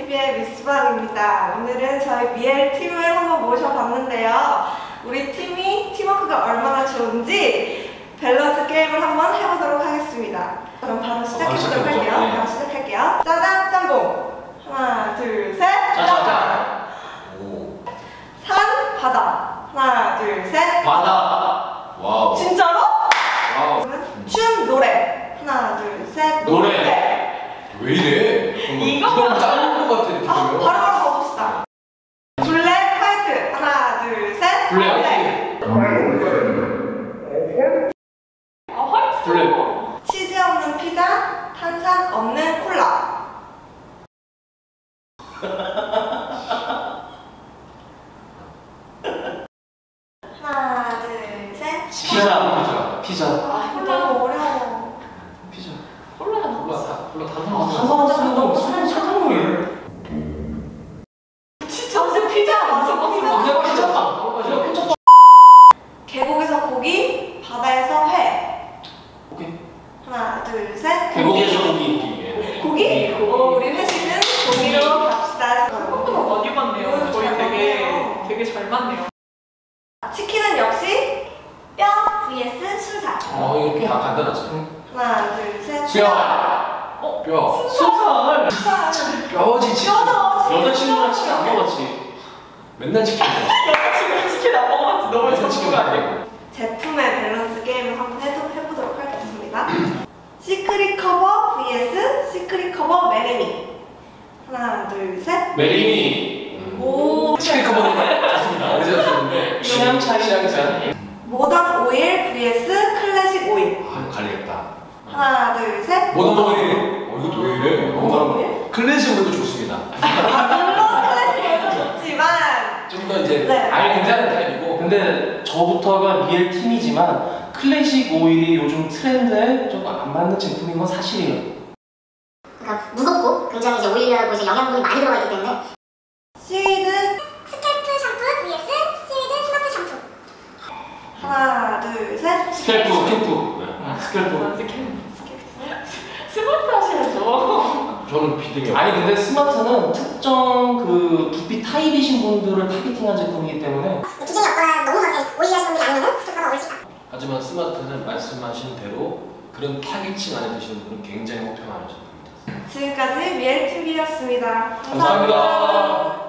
TV의 미스박입니다. 오늘은 저희 미엘 팀을 한번 모셔봤는데요. 우리 팀이 팀워크가 얼마나 좋은지 밸런스 게임을 한번 해보도록 하겠습니다. 그럼 바로 시작해보도록 할게요. 바로 시작할게요. 짜장 짬뽕. 하나, 둘, 셋. 짜장. 산, 바다. 하나, 둘, 셋. 바다. 와우. 진짜로? 와우. 춤, 노래. 하나, 둘, 셋. 노래. 왜 이래? 이거 짜는 것 같아. 이렇게 되면. 바로 가봅시다. 블랙, 화이트. 하나, 둘, 셋. 블랙, 화이트. 화이트. 블랙. 치즈 없는 피자, 탄산 없는 콜라. 하나, 둘, 셋. 피자. 아, 이거 너무 어려워. 피자. 콜라가 콜라 다 탄산수도 설탕물. 진짜 무슨 피자 맞아? 피자. 계곡에서 고기, 바다에서 회. 오케이. 하나, 둘, 셋. 계곡에서 고기. 고기? 우리 회식은 고기로 갑시다. 생각보다 많이 맞네요. 저희 되게 잘 맞네요. 치킨은 역시 뼈 vs 순살. 이렇게 간단하지. 하나, 둘, 셋. 뼈. 순살. 뼈지 치킨. 뼈죠. 여자친구랑 치킨 안 먹었지. 맨날 치킨 먹었어. 여자친구랑 치킨 안 먹어봤지. 너무 전문가 아니야? 제품의 밸런스 게임을 한번 해보도록 하겠습니다. 시크릿 커버 vs 시크릿 커버 메리미. 하나, 둘, 셋. 메리미. 오. 치킨 커버는 좋습니다. 어제 줬는데 취향 차이. 모던 오일 vs 클래식 오일. 갈리겠다. 하나, 둘, 셋. 모던 오일. 이것도 왜 이래? 모던 오일? 클래식 오일도 좋습니다. 물론 클래식 오일도 좋지만 좀 더 이제 네. 괜찮은 타입이고. 근데 저부터가 미엘 팀이지만 클래식 오일이 요즘 트렌드에 조금 안 맞는 제품인 건 사실이에요. 그러니까 무겁고 굉장히 이제 오일하고 이제 영양분이 많이 들어가 있기 때문에 시위드 스캘프 샴푸 vs 시위드 스마트 샴푸. 하나, 둘, 셋. 스캘프. 스마트 하셔야죠. 저는 비등이요. 아니 근데 스마트는 특정 그 두피 타입이신 분들을 타겟팅한 제품이기 때문에 기준이 없거나 너무 강하게 오일하시는 분이 아니면 스토커가 어울리지 않아. 하지만 스마트는 말씀하신 대로 그런 타겟층 안에 드시는 분은 굉장히 혹평하는 제품입니다. 지금까지 미엘 TV였습니다. 감사합니다.